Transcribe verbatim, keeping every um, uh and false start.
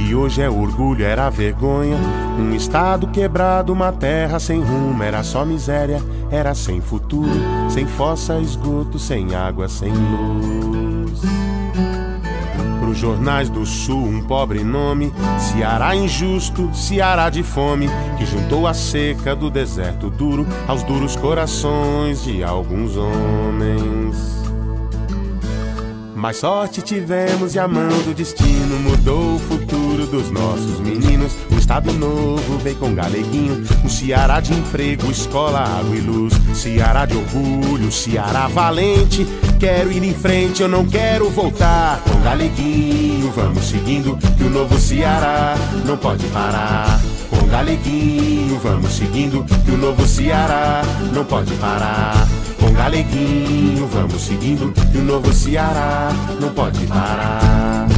que hoje é orgulho era vergonha. Um estado quebrado, uma terra sem rumo. Era só miséria, era sem futuro, sem fossa, esgoto, sem água, sem luz. Pros jornais do sul um pobre nome, Ceará injusto, Ceará de fome, que juntou a seca do deserto duro aos duros corações de alguns homens. Mais sorte tivemos e a mão do destino mudou o futuro dos nossos meninos. Um estado novo veio com Galeguinho, um Ceará de emprego, escola, água e luz. Ceará de orgulho, Ceará valente. Quero ir em frente, eu não quero voltar. Com Galeguinho vamos seguindo, que o novo Ceará não pode parar. Com Galeguinho vamos seguindo, que o novo Ceará não pode parar. Com Galeguinho vamos seguindo, que o novo Ceará não pode parar.